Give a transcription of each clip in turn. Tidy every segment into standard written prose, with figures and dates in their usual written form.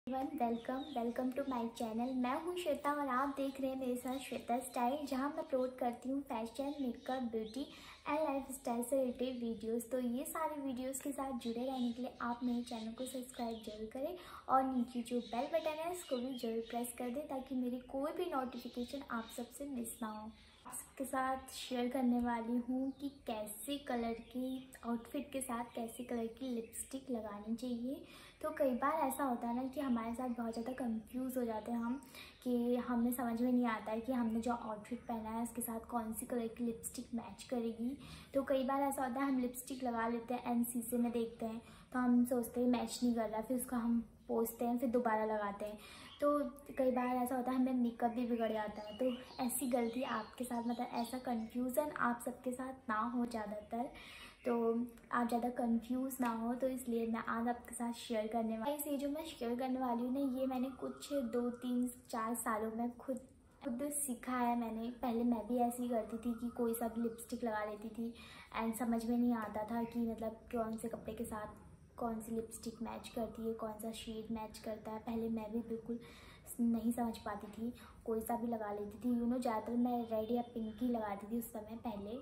Welcome to my channel. मैं हूं श्वेता और आप देख रहे हैं मेरे साथ श्वेता स्टाइल, जहां मैं अपलोड करती हूं fashion, makeup, beauty and lifestyle से रिलेटेड वीडियोस। तो ये सारे वीडियोस के साथ जुड़े रहने के लिए आप मेरे चैनल को सब्सक्राइब जरूर करें और नीचे जो बेल बटन है उसको भी जरूर प्रेस कर दें ताकि मेरी कोई भी नोटिफिकेशन आप सबसे मिस ना हो। आपके साथ शेयर करने वाली हूँ कि कैसे कलर की आउटफिट के साथ कैसे कलर की लिपस्टिक लगानी चाहिए। तो कई बार ऐसा होता है ना कि हमारे साथ बहुत ज़्यादा कंफ्यूज हो जाते हैं हम कि हमें समझ में नहीं आता है कि हमने जो आउटफिट पहना है उसके साथ कौन सी कलर की लिपस्टिक मैच करेगी। तो कई बार ऐसा होता है हम लिपस्टिक लगा लेते हैं एंड शीशे में देखते हैं तो हम सोचते हैं मैच नहीं कर रहा, फिर उसको हम पोंछते हैं, फिर दोबारा लगाते हैं। तो कई बार ऐसा होता है हमें मेकअप भी बिगड़ जाता है। तो ऐसी गलती आपके साथ, मतलब ऐसा कन्फ्यूज़न आप सबके साथ ना हो ज़्यादातर, तो आप ज़्यादा कंफ्यूज ना हो, तो इसलिए मैं आज आपके साथ शेयर करने वाली। ये जो मैं शेयर करने वाली हूँ ना, ये मैंने कुछ 2-3-4 सालों में खुद सीखा है। मैंने पहले मैं भी ऐसे ही करती थी कि कोई सा भी लिपस्टिक लगा लेती थी एंड समझ में नहीं आता था कि मतलब कौन से कपड़े के साथ कौन सी लिपस्टिक मैच करती है, कौन सा शेड मैच करता है। पहले मैं भी बिल्कुल नहीं समझ पाती थी, कोई सा भी लगा लेती थी। ज़्यादातर मैं रेड या पिंक ही लगाती थी उस समय पहले,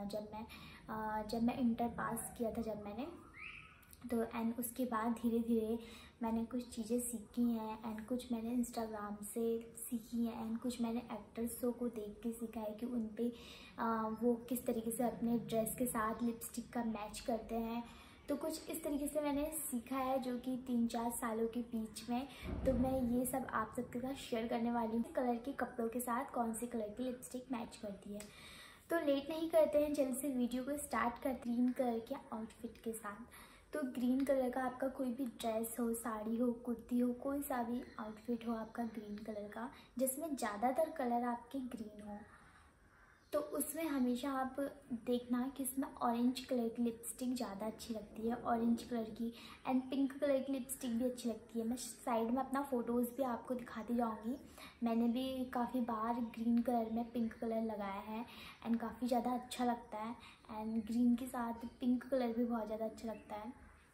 जब मैं इंटर पास किया था जब मैंने। तो एंड उसके बाद धीरे धीरे मैंने कुछ चीज़ें सीखी हैं एंड कुछ मैंने इंस्टाग्राम से सीखी हैं एंड कुछ मैंने एक्टर्सों को देख के सीखा है कि उन पे वो किस तरीके से अपने ड्रेस के साथ लिपस्टिक का मैच करते हैं। तो कुछ इस तरीके से मैंने सीखा है जो कि 3-4 सालों के बीच में। तो मैं ये सब आप सबके साथ शेयर करने वाली हूँ, कलर के कपड़ों के साथ कौन सी कलर की लिपस्टिक मैच करती है। तो लेट नहीं करते हैं, जल्दी से वीडियो को स्टार्ट कर। ग्रीन कलर के आउटफिट के साथ, तो ग्रीन कलर का आपका कोई भी ड्रेस हो, साड़ी हो, कुर्ती हो, कोई सा भी आउटफिट हो आपका ग्रीन कलर का, जिसमें ज़्यादातर कलर आपके ग्रीन हो, तो उसमें हमेशा आप देखना कि उसमें ऑरेंज कलर की लिपस्टिक ज़्यादा अच्छी लगती है, ऑरेंज कलर की एंड पिंक कलर की लिपस्टिक भी अच्छी लगती है। मैं साइड में अपना फ़ोटोज़ भी आपको दिखाती जाऊँगी। मैंने भी काफ़ी बार ग्रीन कलर में पिंक कलर लगाया है एंड काफ़ी ज़्यादा अच्छा लगता है एंड ग्रीन के साथ पिंक कलर भी बहुत ज़्यादा अच्छा लगता है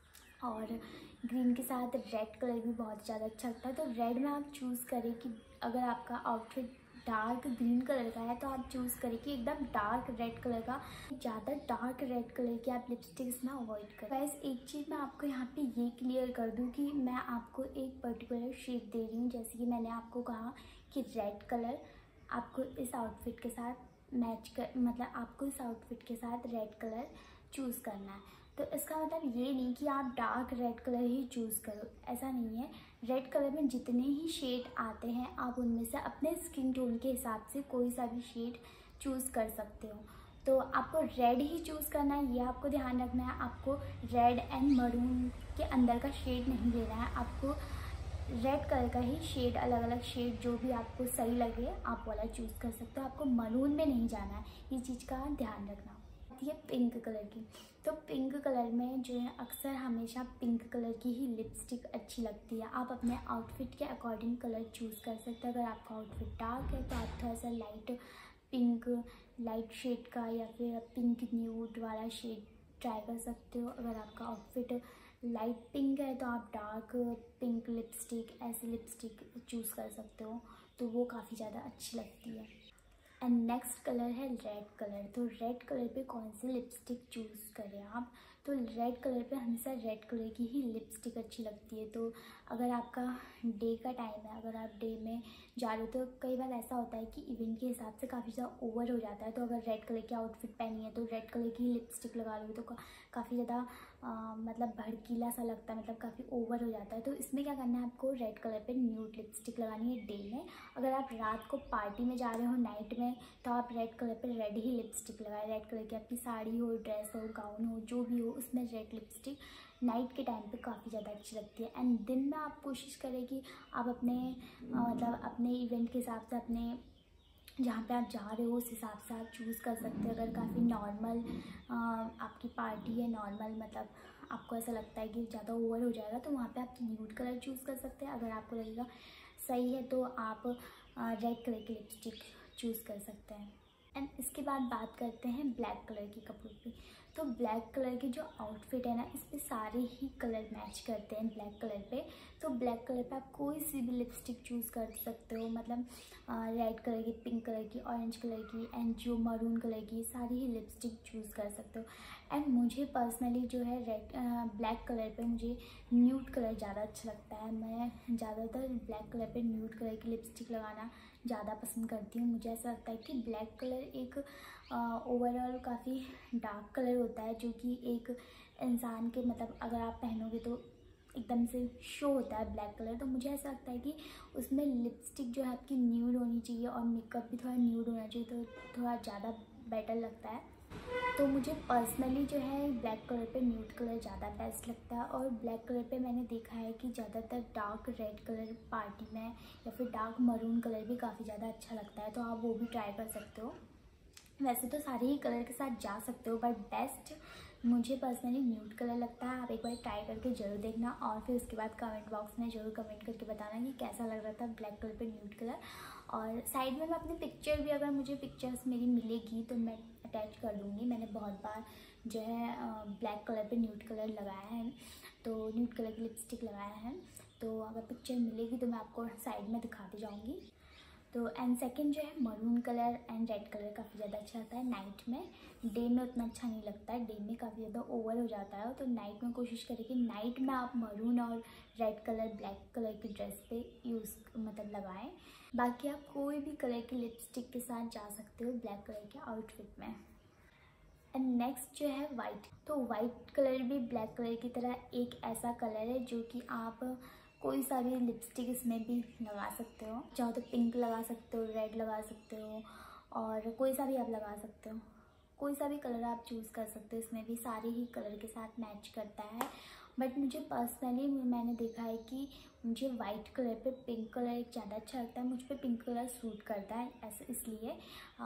और ग्रीन के साथ रेड कलर भी बहुत ज़्यादा अच्छा लगता है। तो रेड में आप चूज़ करें कि अगर आपका आउटफिट डार्क ग्रीन कलर का है तो आप चूज़ करें कि एकदम डार्क रेड कलर का, ज़्यादा डार्क रेड कलर की आप लिपस्टिक्स ना अवॉइड करें। वैसे एक चीज़ मैं आपको यहाँ पे ये क्लियर कर दूँ कि मैं आपको एक पर्टिकुलर शेड दे रही हूँ। जैसे कि मैंने आपको कहा कि रेड कलर आपको इस आउटफिट के साथ मैच कर, मतलब आपको इस आउटफिट के साथ रेड कलर चूज़ करना है। तो इसका मतलब ये नहीं कि आप डार्क रेड कलर ही चूज़ करो, ऐसा नहीं है। रेड कलर में जितने ही शेड आते हैं आप उनमें से अपने स्किन टोन के हिसाब से कोई सा भी शेड चूज़ कर सकते हो। तो आपको रेड ही चूज़ करना है, ये आपको ध्यान रखना है। आपको रेड एंड मरून के अंदर का शेड नहीं लेना है, आपको रेड कलर का ही शेड, अलग अलग शेड जो भी आपको सही लगे आप वाला चूज़ कर सकते हो। आपको मरून में नहीं जाना है, ये चीज़ का ध्यान रखना। ये पिंक कलर की, तो पिंक कलर में जो है अक्सर हमेशा पिंक कलर की ही लिपस्टिक अच्छी लगती है। आप अपने आउटफिट के अकॉर्डिंग कलर चूज़ कर सकते हैं। अगर आपका आउटफिट डार्क है तो आप थोड़ा सा लाइट पिंक, लाइट शेड का या फिर पिंक न्यूड वाला शेड ट्राई कर सकते हो। अगर आपका आउटफिट लाइट पिंक है तो आप डार्क पिंक लिपस्टिक, ऐसी लिपस्टिक चूज़ कर सकते हो, तो वो काफ़ी ज़्यादा अच्छी लगती है। एंड नेक्स्ट कलर है रेड कलर। तो रेड कलर पे कौन सी लिपस्टिक चूज़ करें आप, तो रेड कलर पे हमेशा रेड कलर की ही लिपस्टिक अच्छी लगती है। तो अगर आपका डे का टाइम है, अगर आप डे में जा रहे हो, तो कई बार ऐसा होता है कि इवेंट के हिसाब से काफ़ी ज़्यादा ओवर हो जाता है। तो अगर रेड कलर की आउटफिट पहनी है तो रेड कलर की लिपस्टिक लगा लो तो काफ़ी ज़्यादा मतलब भड़कीला सा लगता है, मतलब काफ़ी ओवर हो जाता है। तो इसमें क्या करना है, आपको रेड कलर पे न्यूड लिपस्टिक लगानी है डे में। अगर आप रात को पार्टी में जा रहे हो नाइट में तो आप रेड कलर पे रेड ही लिपस्टिक लगाएं। रेड कलर की आपकी साड़ी हो, ड्रेस हो, गाउन हो, जो भी हो, उसमें रेड लिपस्टिक नाइट के टाइम पे काफ़ी ज़्यादा अच्छी लगती है। एंड दिन में आप कोशिश करें कि आप अपने मतलब अपने इवेंट के हिसाब से, अपने जहाँ पे आप जा रहे हो उस हिसाब से आप चूज़ कर सकते हैं। अगर काफ़ी नॉर्मल आपकी पार्टी है, नॉर्मल मतलब आपको ऐसा लगता है कि ज़्यादा ओवर हो जाएगा, तो वहाँ पे आप न्यूड कलर चूज़ कर सकते हैं। अगर आपको लगेगा सही है तो आप रेड कलर की लिपस्टिक चूज़ कर सकते हैं। एंड इसके बाद बात करते हैं ब्लैक कलर के कपड़ों की। तो ब्लैक कलर की जो आउटफिट है ना, इस पर सारे ही कलर मैच करते हैं ब्लैक कलर पे। तो ब्लैक कलर पे आप कोई सी भी लिपस्टिक चूज़ कर सकते हो, मतलब रेड कलर की, पिंक कलर की, ऑरेंज कलर की एंड जो मरून कलर की, सारी ही लिपस्टिक चूज़ कर सकते हो। एंड मुझे पर्सनली जो है ब्लैक कलर पे मुझे न्यूड कलर ज़्यादा अच्छा लगता है। मैं ज़्यादातर ब्लैक कलर पे न्यूड कलर की लिपस्टिक लगाना ज़्यादा पसंद करती हूँ। मुझे ऐसा लगता है कि ब्लैक कलर एक ओवरऑल काफ़ी डार्क कलर होता है, जो कि एक इंसान के मतलब अगर आप पहनोगे तो एकदम से शो होता है ब्लैक कलर। तो मुझे ऐसा लगता है कि उसमें लिपस्टिक जो है आपकी न्यूड होनी चाहिए और मेकअप भी थोड़ा न्यूड होना चाहिए, तो थोड़ा ज़्यादा बेटर लगता है। तो मुझे पर्सनली जो है ब्लैक कलर पे न्यूड कलर ज़्यादा बेस्ट लगता है। और ब्लैक कलर पे मैंने देखा है कि ज़्यादातर डार्क रेड कलर पार्टी में या फिर डार्क मरून कलर भी काफ़ी ज़्यादा अच्छा लगता है, तो आप वो भी ट्राई कर सकते हो। वैसे तो सारे ही कलर के साथ जा सकते हो, बट बेस्ट मुझे पर्सनली न्यूड कलर लगता है। आप एक बार ट्राई करके ज़रूर देखना और फिर उसके बाद कमेंट बॉक्स में ज़रूर कमेंट करके बताना कि कैसा लग रहा था ब्लैक कलर पे न्यूड कलर। और साइड में मैं अपनी पिक्चर भी, अगर मुझे पिक्चर्स मेरी मिलेगी तो मैं अटैच कर दूँगी। मैंने बहुत बार जो है ब्लैक कलर पे न्यूड कलर लगाया है, तो न्यूड कलर की लिपस्टिक लगाया है। तो अगर पिक्चर मिलेगी तो मैं आपको साइड में दिखाती जाऊँगी। तो एंड सेकंड जो है maroon colour and red colour काफ़ी ज़्यादा अच्छा लगता है नाइट में। डे में उतना अच्छा नहीं लगता है, डे में काफ़ी ज़्यादा ओवर हो जाता है। तो नाइट में कोशिश करें कि नाइट में आप मरून और रेड कलर ब्लैक कलर की ड्रेस पे यूज़ मतलब लगाएं। बाकी आप कोई भी कलर की लिपस्टिक के साथ जा सकते हो ब्लैक कलर के आउटफिट में। एंड नेक्स्ट जो है वाइट। तो वाइट कलर भी ब्लैक कलर की तरह एक ऐसा कलर है जो कि आप कोई सा भी लिपस्टिक इसमें भी लगा सकते हो। चाहो तो पिंक लगा सकते हो, रेड लगा सकते हो और कोई सा भी आप लगा सकते हो। कोई सा भी कलर आप चूज़ कर सकते हो, इसमें भी सारे ही कलर के साथ मैच करता है। बट मुझे पर्सनली मैंने देखा है कि मुझे वाइट कलर पे पिंक कलर ज़्यादा अच्छा लगता है। मुझ पे पिंक कलर सूट करता है, ऐसे इसलिए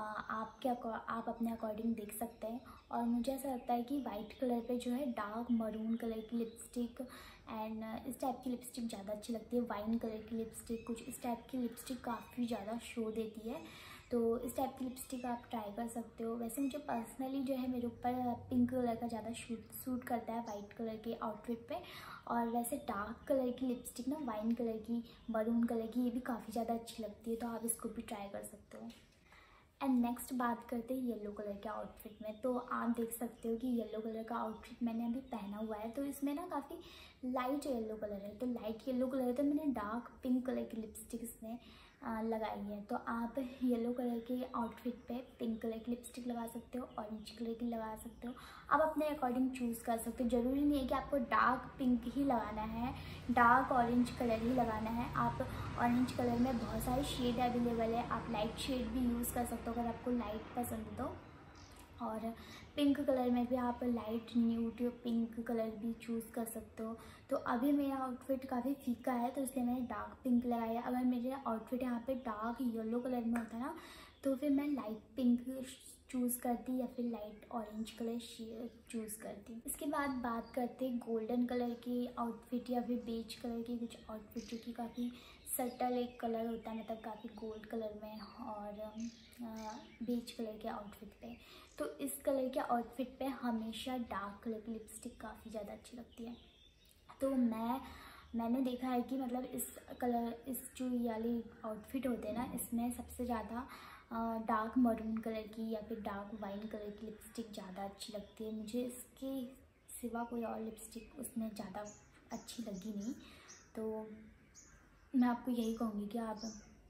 आप अपने अकॉर्डिंग देख सकते हैं। और मुझे ऐसा लगता है कि वाइट कलर पे जो है डार्क मरून कलर की लिपस्टिक एंड इस टाइप की लिपस्टिक ज़्यादा अच्छी लगती है। वाइन कलर की लिपस्टिक, कुछ इस टाइप की लिपस्टिक काफ़ी ज़्यादा शो देती है, तो इस टाइप की लिपस्टिक आप ट्राई कर सकते हो। वैसे मुझे पर्सनली जो है मेरे ऊपर पिंक कलर का ज़्यादा सूट करता है वाइट कलर के आउटफिट पे। और वैसे डार्क कलर की लिपस्टिक ना, वाइन कलर की, मरून कलर की, ये भी काफ़ी ज़्यादा अच्छी लगती है, तो आप इसको भी ट्राई कर सकते हो। एंड नेक्स्ट बात करते हैं येलो कलर के आउटफिट में। तो आप देख सकते हो कि येलो कलर का आउटफिट मैंने अभी पहना हुआ है, तो इसमें ना काफ़ी लाइट येलो कलर है। तो लाइट येलो कलर है, तो मैंने डार्क पिंक कलर की लिपस्टिक इसमें लगाई है। तो आप येलो कलर के आउटफिट पे पिंक कलर की लिपस्टिक लगा सकते हो, ऑरेंज कलर की लगा सकते हो। आप अपने अकॉर्डिंग चूज़ कर सकते हो। ज़रूरी नहीं है कि आपको डार्क पिंक ही लगाना है, डार्क ऑरेंज कलर ही लगाना है। आप ऑरेंज कलर में बहुत सारे शेड अवेलेबल है, आप लाइट शेड भी यूज़ कर सकते हो अगर आपको लाइट पसंद है तो। और पिंक कलर में भी आप लाइट न्यूड पिंक कलर भी चूज़ कर सकते हो। तो अभी मेरा आउटफिट काफ़ी फीका है, तो इसलिए मैंने डार्क पिंक लगाया। अगर मेरे आउटफिट यहाँ पे डार्क येलो कलर में होता ना, तो फिर मैं लाइट पिंक चूज़ करती या फिर लाइट ऑरेंज कलर चूज़ करती। इसके बाद बात करते हैं गोल्डन कलर की आउटफिट या फिर बेज कलर की कुछ आउटफिट, जो कि काफ़ी सटल एक कलर होता है, मतलब काफ़ी गोल्ड कलर में और बेज कलर के आउटफिट पे। तो इस कलर के आउटफिट पे हमेशा डार्क कलर की लिपस्टिक काफ़ी ज़्यादा अच्छी लगती है। तो मैंने देखा है कि मतलब इस जो ये वाली आउटफिट होते हैं ना, इसमें सबसे ज़्यादा डार्क मरून कलर की या फिर डार्क वाइन कलर की लिपस्टिक ज़्यादा अच्छी लगती है। मुझे इसके सिवा कोई और लिपस्टिक उसमें ज़्यादा अच्छी लगी नहीं। तो मैं आपको यही कहूँगी कि आप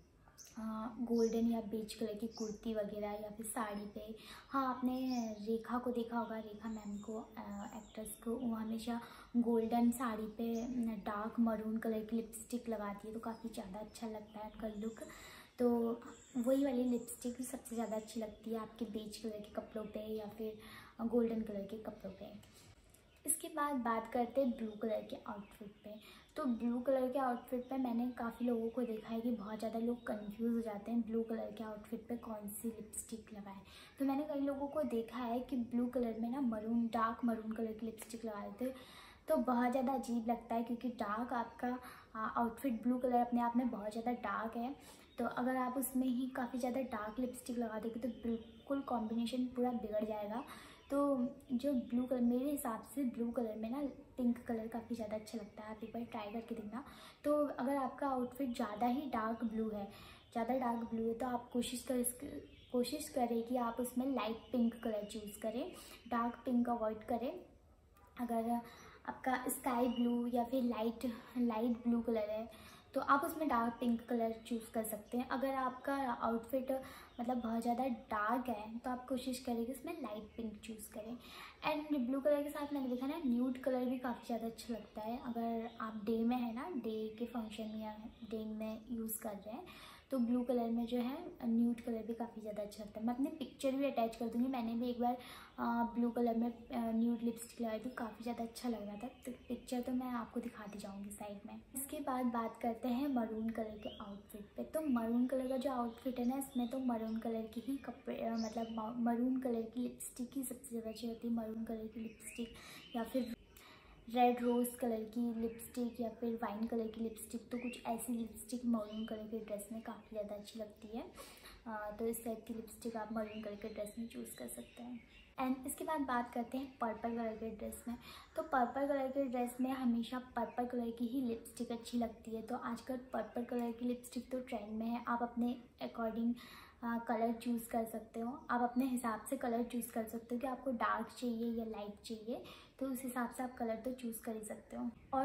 गोल्डन या बेज कलर की कुर्ती वगैरह या फिर साड़ी पे, हाँ आपने रेखा को देखा होगा, रेखा मैम को, एक्ट्रेस को, वो हमेशा गोल्डन साड़ी पे डार्क मरून कलर की लिपस्टिक लगाती है, तो काफ़ी ज़्यादा अच्छा लगता है उनका लुक। तो वही वाली लिपस्टिक सबसे ज़्यादा अच्छी लगती है आपके बेज कलर के कपड़ों पे या फिर गोल्डन कलर के कपड़ों पे। इसके बाद बात करते हैं ब्लू कलर के आउटफिट पे। तो ब्लू कलर के आउटफिट पे मैंने काफ़ी लोगों को देखा है कि बहुत ज़्यादा लोग कंफ्यूज हो जाते हैं ब्लू कलर के आउटफिट पे कौन सी लिपस्टिक लगाएं। तो मैंने कई लोगों को देखा है कि ब्लू कलर में ना डार्क मरून कलर की लिपस्टिक लगा देते हैं, तो बहुत ज़्यादा अजीब लगता है, क्योंकि डार्क आपका आउटफिट ब्लू कलर अपने आप में बहुत ज़्यादा डार्क है। तो अगर आप उसमें ही काफ़ी ज़्यादा डार्क लिपस्टिक लगा दोगे तो बिल्कुल कॉम्बिनेशन पूरा बिगड़ जाएगा। तो जो ब्लू कलर, मेरे हिसाब से ब्लू कलर में ना पिंक कलर काफ़ी ज़्यादा अच्छा लगता है। आप एक बार ट्राई करके देखना। तो अगर आपका आउटफिट ज़्यादा ही डार्क ब्लू है, तो आप कोशिश करें कि आप उसमें लाइट पिंक कलर चूज़ करें, डार्क पिंक अवॉइड करें। अगर आपका स्काई ब्लू या फिर लाइट ब्लू कलर है तो आप उसमें डार्क पिंक कलर चूज़ कर सकते हैं। अगर आपका आउटफिट मतलब बहुत ज़्यादा डार्क है तो आप कोशिश करें कि उसमें लाइट पिंक चूज़ करें। एंड ब्लू कलर के साथ मैंने देखा ना, न्यूड कलर भी काफ़ी ज़्यादा अच्छा लगता है। अगर आप डे में है ना, डे के फंक्शन या डे में यूज़ कर रहे हैं तो ब्लू कलर में जो है न्यूड कलर भी काफ़ी ज़्यादा अच्छा लगता है। मैं अपनी पिक्चर भी अटैच कर दूँगी। मैंने भी एक बार ब्लू कलर में न्यूड लिपस्टिक लगाई थी, काफ़ी ज़्यादा अच्छा लग रहा था। तो पिक्चर तो मैं आपको दिखाती जाऊँगी साइड में। इसके बाद बात करते हैं मरून कलर के आउटफिट पे। तो मरून कलर का जो आउटफिट है ना, इसमें तो मरून कलर की ही कपड़े मतलब मरून कलर की लिपस्टिक ही सबसे ज़्यादा अच्छी होती है। मरून कलर की लिपस्टिक या फिर रेड रोज़ कलर की लिपस्टिक या फिर वाइन कलर की लिपस्टिक, तो कुछ ऐसी लिपस्टिक मरून कलर के ड्रेस में काफ़ी ज़्यादा अच्छी लगती है। तो इस टाइप की लिपस्टिक आप मरून कलर के ड्रेस में चूज़ कर सकते हैं। एंड इसके बाद बात करते हैं पर्पल कलर के ड्रेस में। तो पर्पल कलर के ड्रेस में हमेशा पर्पल कलर की ही लिपस्टिक अच्छी लगती है। तो आजकल पर्पल कलर की लिपस्टिक तो ट्रेंड में है। आप अपने अकॉर्डिंग कलर चूज़ कर सकते हो। आप अपने हिसाब से कलर चूज़ कर सकते हो कि आपको डार्क चाहिए या लाइट चाहिए, तो उस हिसाब से आप कलर तो चूज़ कर ही सकते हो। और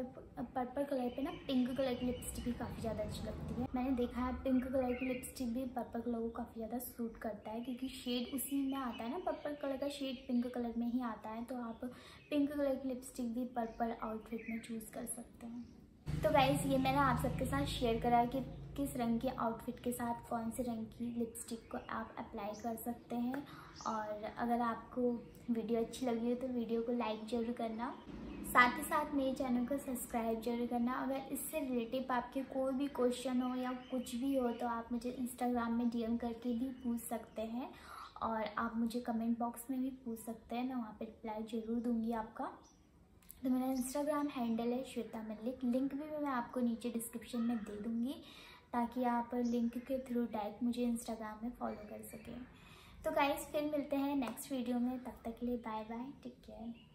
पर्पल कलर पे ना पिंक कलर की लिपस्टिक भी काफ़ी ज़्यादा अच्छी लगती है। मैंने देखा है पिंक कलर की लिपस्टिक भी पर्पल कलर को काफ़ी ज़्यादा सूट करता है, क्योंकि शेड उसी में आता है ना, पर्पल कलर का शेड पिंक कलर में ही आता है। तो आप पिंक कलर की लिपस्टिक भी पर्पल आउटफिट में चूज़ कर सकते हैं। तो गाइस, ये मैंने आप सबके साथ शेयर करा है कि किस रंग के आउटफिट के साथ कौन से रंग की लिपस्टिक को आप अप्लाई कर सकते हैं। और अगर आपको वीडियो अच्छी लगी हो तो वीडियो को लाइक ज़रूर करना, साथ ही साथ मेरे चैनल को सब्सक्राइब जरूर करना। अगर इससे रिलेटिव आपके कोई भी क्वेश्चन हो या कुछ भी हो तो आप मुझे इंस्टाग्राम में DM करके भी पूछ सकते हैं, और आप मुझे कमेंट बॉक्स में भी पूछ सकते हैं। मैं वहाँ पर रिप्लाई ज़रूर दूँगी आपका। तो मेरा इंस्टाग्राम हैंडल है श्वेता मल्लिक। लिंक भी मैं आपको नीचे डिस्क्रिप्शन में दे दूँगी, ताकि आप लिंक के थ्रू डायरेक्ट मुझे इंस्टाग्राम में फॉलो कर सकें। तो गाइस, फिर मिलते हैं नेक्स्ट वीडियो में। तब तक के लिए बाय बाय, टेक केयर।